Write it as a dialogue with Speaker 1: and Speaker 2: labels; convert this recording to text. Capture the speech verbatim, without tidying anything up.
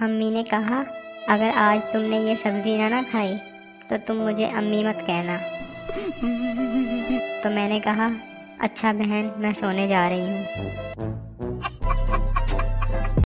Speaker 1: अम्मी ने कहा, अगर आज तुमने ये सब्जी ना ना खाई तो तुम मुझे अम्मी मत कहना। तो मैंने कहा, अच्छा बहन, मैं सोने जा रही हूँ।